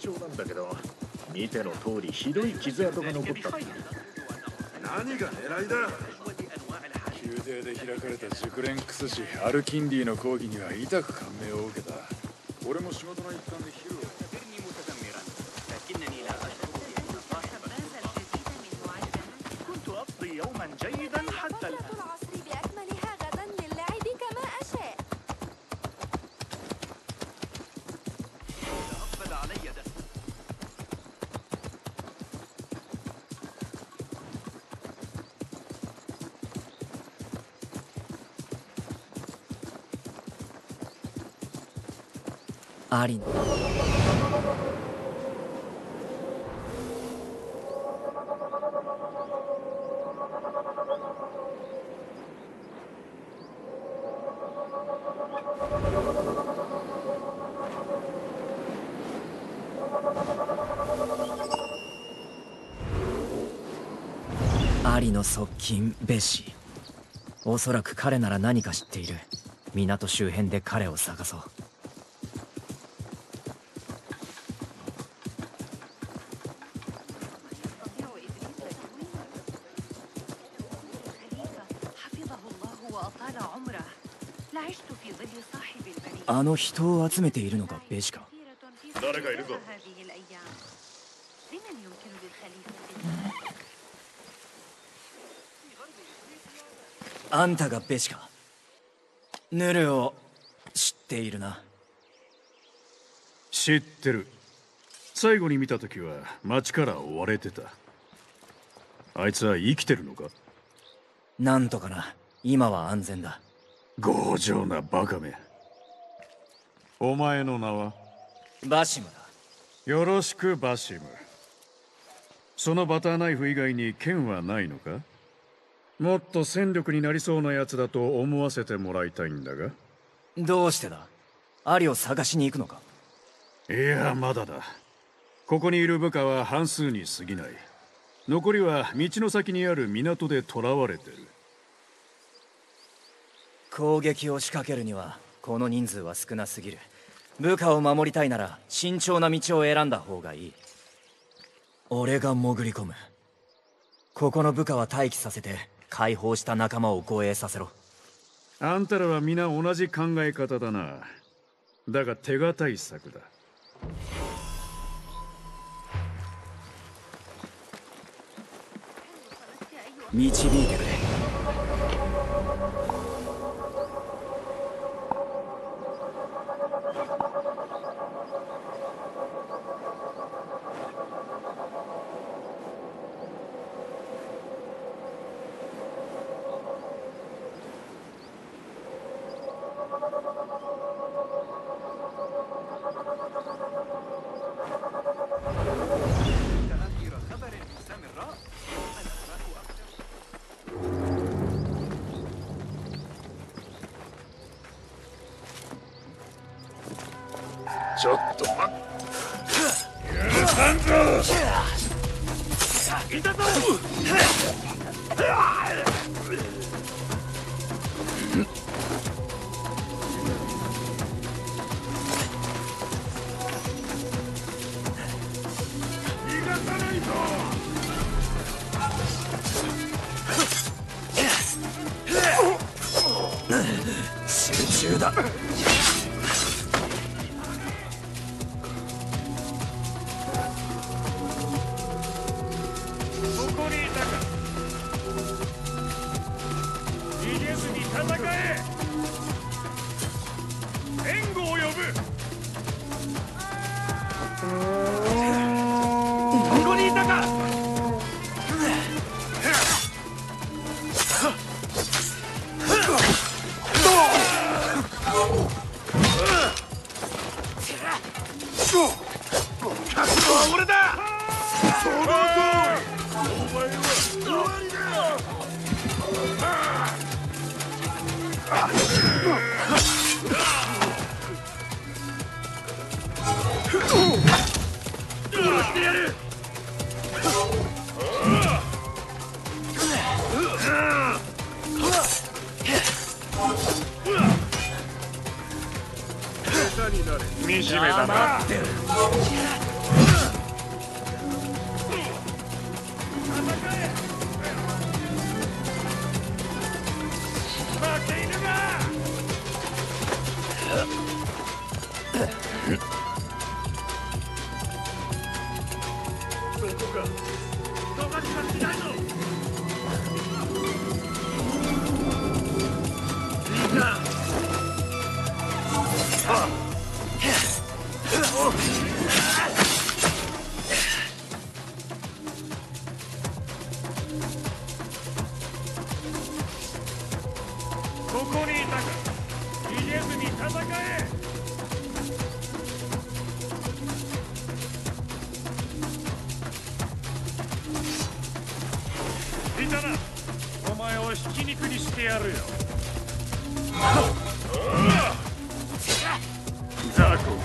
丁なんだけど、見ての通りひどい傷跡が残った。 何が狙いだ。宮廷で開かれた熟練クス師アルキンディの講義には痛く感銘を受けた。俺も仕事の一環でヒルをアリのアリの側近ベシ。おそらく彼なら何か知っている。港周辺で彼を探そう。あの人を集めているのがベシか。 誰かいるぞ。 あんたがベシか。ヌルを知っているな。 知ってる。最後に見た時は町から追われてた。あいつは生きてるのか。 なんとかな。今は安全だ。 強情なバカめ。お前の名は？ バシムだ。 よろしくバシム。そのバターナイフ以外に剣はないのか？もっと戦力になりそうなやつだと思わせてもらいたいんだが。 どうしてだ？アリを探しに行くのか？ いや、まだだ。ここにいる部下は半数に過ぎない。残りは道の先にある港で囚われてる。 攻撃を仕掛けるにはこの人数は少なすぎる。部下を守りたいなら慎重な道を選んだ方がいい。俺が潜り込む。ここの部下は待機させて解放した仲間を護衛させろ。 あんたらは皆同じ考え方だな。だが手堅い策だ。 導いてくれ。 ちょっと待っ。 許さんぞ。 いたぞ。 逃がさないぞ。 集中だ。 惨めだな。 ここにいたか。逃げずに戦え。いたな。お前をひき肉にしてやるよ。ザコ。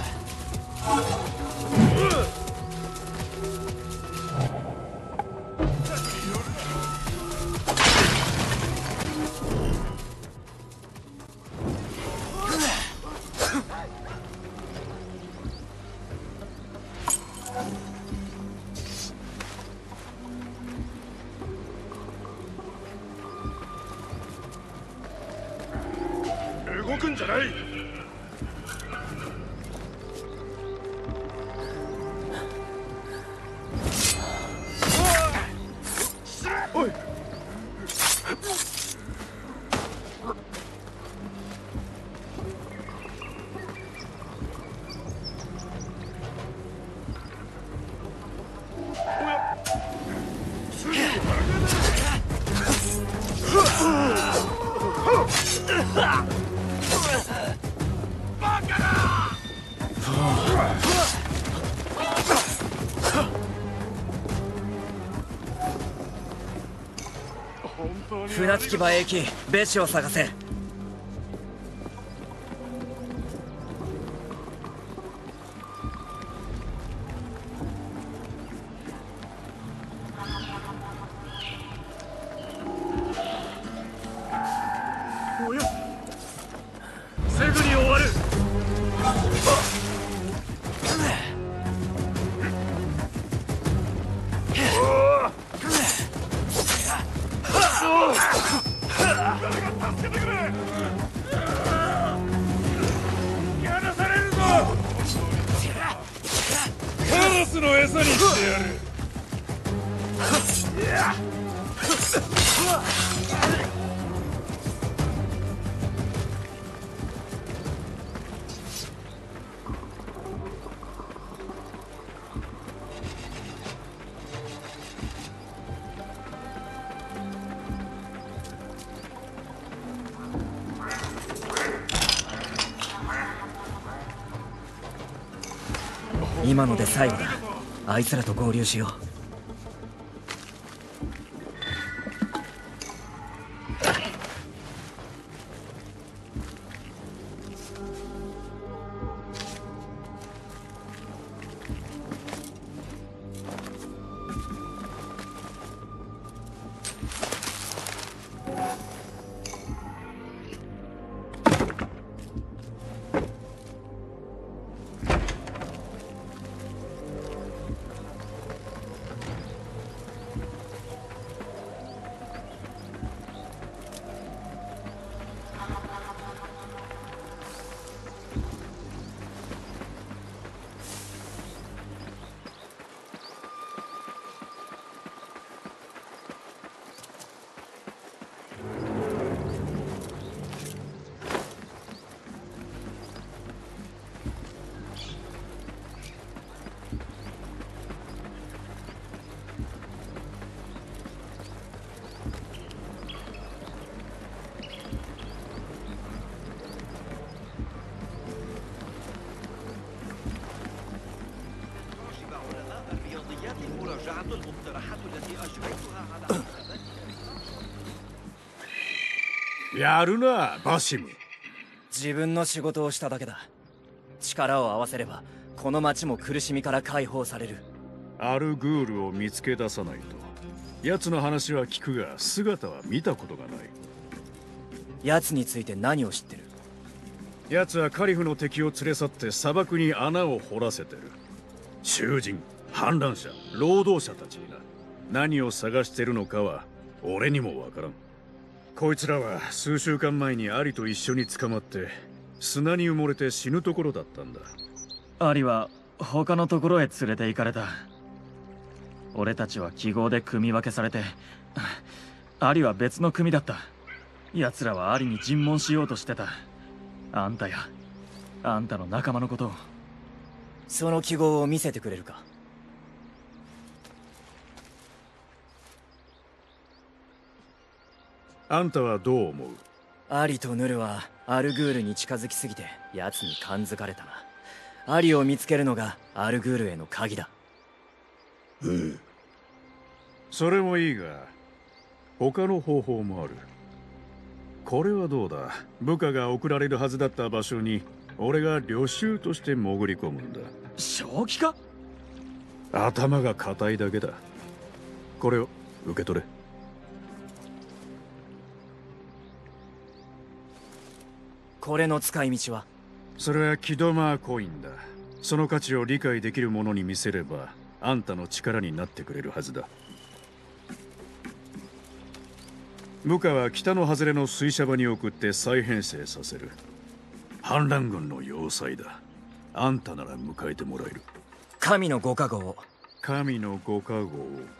動くんじゃない。おい。 船着き場へ行きベシを探せ。 おや、すぐに終わる。助けてくれ。やらされるぞ。カラスの餌にしてやる。 今ので最後だ。あいつらと合流しよう。 やるな、バシム。 自分の仕事をしただけだ。力を合わせればこの町も苦しみから解放される。 アルグールを見つけ出さないと。奴の話は聞くが姿は見たことがない。 奴について何を知ってる？ 奴はカリフの敵を連れ去って砂漠に穴を掘らせてる。囚人、反乱者、労働者たちにな。何を探してるのかは俺にもわからん。こいつらは数週間前にアリと一緒に捕まって砂に埋もれて死ぬところだったんだ。 アリは他のところへ連れて行かれた。 俺たちは記号で組み分けされて、アリは別の組だった。奴らはアリに尋問しようとしてた。あんたやあんたの仲間のことを。 その記号を見せてくれるか。 あんたはどう思う？ アリとヌルはアルグールに近づきすぎて奴に感づかれたな。アリを見つけるのがアルグールへの鍵だ。 それもいいが、他の方法もある。これはどうだ。部下が送られるはずだった場所に俺が旅衆として潜り込むんだ。 正気か？ 頭が固いだけだ。これを受け取れ。 これの使い道は？ それはキドマーコインだ。その価値を理解できる者に見せればあんたの力になってくれるはずだ。部下は北の外れの水車場に送って再編成させる。反乱軍の要塞だ。あんたなら迎えてもらえる。 神のご加護を。 神のご加護を